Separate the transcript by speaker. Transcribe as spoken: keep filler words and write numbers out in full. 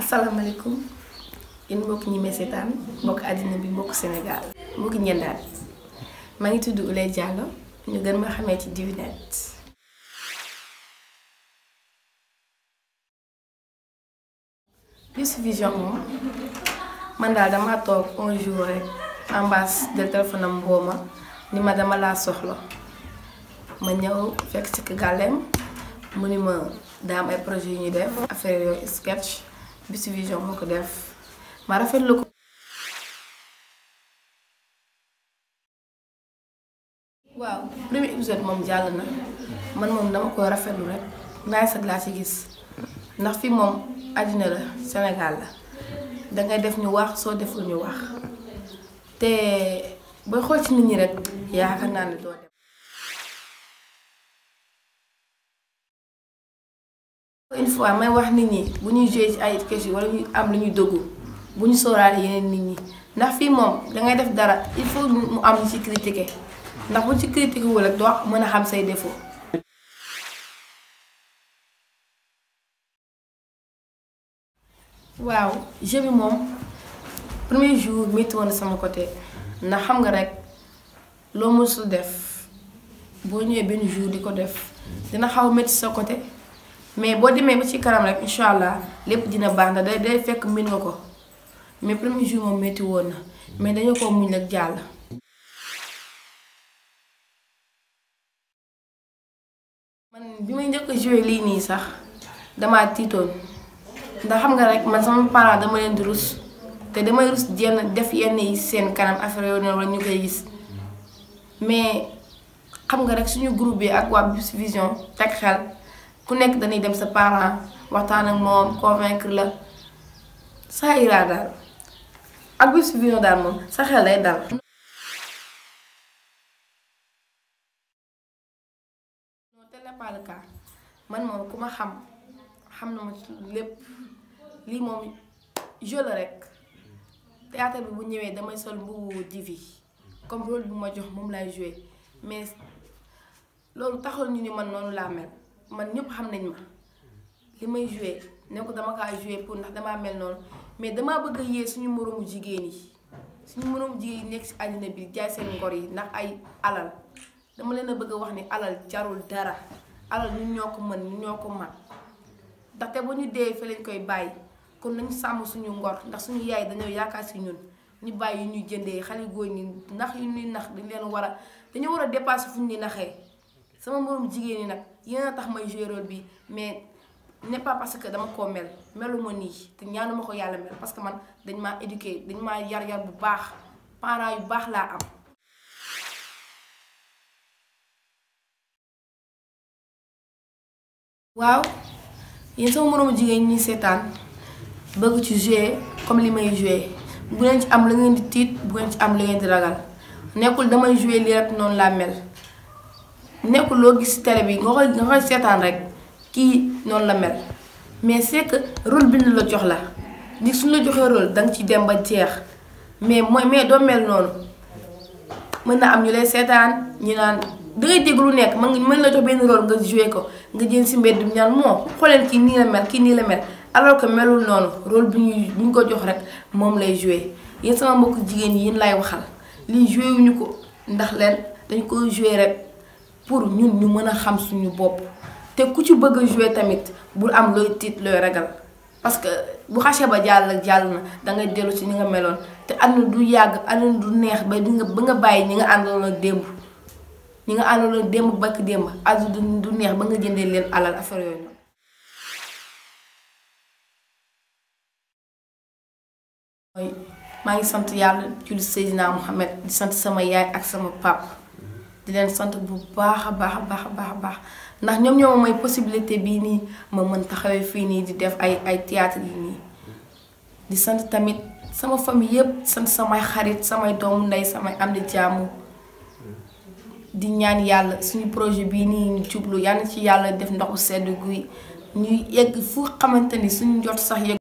Speaker 1: asalaamaaleykum yéen mbokk ñi may seetaan mbokk àddina bi mbokk Sénégal mbokk ñendaat maa ngi tudd Ouleye Diallo ñu gën ma xamee ci Diounet. Plus Vision moom man daal dama toog un jour rek ambaas del téléphone am mbooma ni ma dama laa soxla ma ñëw fekk ci gàllem mu ni ma daa am ay projet yu ñuy def affaire yooyu sketch Plus Vision moo ko def ma rafetlu ko. waaw premier épisode moom jàll na man moom dama koy rafetlu rek naay sag laa ci gis ndax fii moom àddina la Sénégal la dangay def ñu wax soo deful ñu wax te booy xool ci nit ñi rek yaakaar naa ne doo dem. une fois may wax nit ñi bu ñuy joué ci ay question wala ñu am lu ñuy doggu bu ñu sóoraale yeneen nit ñi ndax fii moom dangay def dara il faut mu am ci critiquer ndax bu ci critiquer wul rek doo mën a xam say défaut. waaw jeu bi moom premier jour métti woon sama côté ndax xam nga rek loo mësul def boo ñëwee benn jour di ko def dina xaw métti sa côté mais boo demee ba ci kanam rek incha allah lépp dina baax na day day fekk mën nga ko mais premier jour moom métti woon na mais dañoo ko muñ ak jàll. man bi may njëkk a joué lii nii sax damaa tiitoon. ndax xam nga rek man sama parents dama leen di rus te damay rus jenn def yenn yi seen kanam affaire yooyu noonu la ñu koy gis mais xam nga rek suñu groupe bi ak waa Plus Vision teg xel ku nekk dañuy dem sa parent waxtaan ak moom convaincre la ça ira daal ak Plus Vision daal moom sa xel lay dal. non tel n'est pas le cas man moom ku ma xam xam na ma lépp. lii moom jeu la rek théâtre bi bu ñëwee damay sol mbubu divi comme rôle bi ma jox moom laay joué mais loolu taxul ñu ni man noonu laa mel man ñëpp xam nañ ma li may joué ne ko dama kaa joué pour ndax damaa mel noonu mais damaa bëgg a yee suñu moroomu jigéen yi suñu moroomu jigéen yi nekk ci àddina bi jaay seen ngor yi ndax ay alal dama leen a bëgg a wax ni alal jarul dara alal ñun ñoo ko mën ñun ñoo ko mat ndaxte bu ñu dee fi lañ koy bàyyi. kon nañu sàmm suñu ngor ndax suñu yaay dañoo yaakaar si ñun ñu bàyyi yu ñuy jëndee xale góor ñi nax yu ñuy nax dañ leen war a dañoo war a dépasser fu ñu naxee sama moroom jigéen ñi nag yéen a tax may jouer rôle bi mais n'est pas parce que dama koo mel meluma nii te ñaanuma ko yàlla mel parce que man dañ maa éduquer dañ maa yar yar bu baax parents yu baax laa am. waaw yéen sama moroomu jigéen ñi seetaan. bëgg ci jouer comme li may jouer bu leen ci am la ngeen di tiit bu leen ci am la ngeen di ragal nekkul damay jouer lii rek noonu laa mel nekkul loo gis télé bi nga koy nga koy seetaan rek kii noonu la mel mais c'est que rôle bi ñu la jox la ni suñu la joxee rôle danga ci dem ba jeex mais mooy mais doo mel noonu mën na am ñu lay seetaan ñu naan dangay dégg lu nekk mën nga mën la jox benn rôle nga jouer ko nga jën si mbedd bi ñaan moo xooleen kii nii la mel kii nii la mel. alors que melul noonu rôle bi ñu bi ñu ko jox rek moom lay joué yéen sama mbokk jigéen yi yéen lay waxal lii joué wuñu ko ndax leen dañ ko joué rek pour ñun ñu mën a xam suñu bopp te ku ci bëgg a joué tamit bul am looy tiit looy ragal parce que bu xasee ba jàll jàll na dangay dellu ci ni nga meloon te àdduna du yàgg àdduna du neex ba di nga ba nga bàyyi ñi nga àndaloon ak démb ñi nga àndaloon ak démb bakk démb àdduna du neex ba nga jëndee leen alal affaire yooyu noonu. maa ngi sant yàlla julli Seydina Muhammad di sant sama yaay ak sama pap di leen sant bu baax a baax a baax a baax a baax ndax ñoom ñoo may possibilité bii nii ma mën taxawee fii nii di def ay ay théâtre yi nii di sant tamit sama famille yépp sant samay xarit samay doomu ndey samay am di jàmm di ñaan yàlla suñu projet bii nii ñu jublu yàlla ci yàlla def ndoxu sedd guy ñuy yegg fu xamante ni suñu jot sax yegg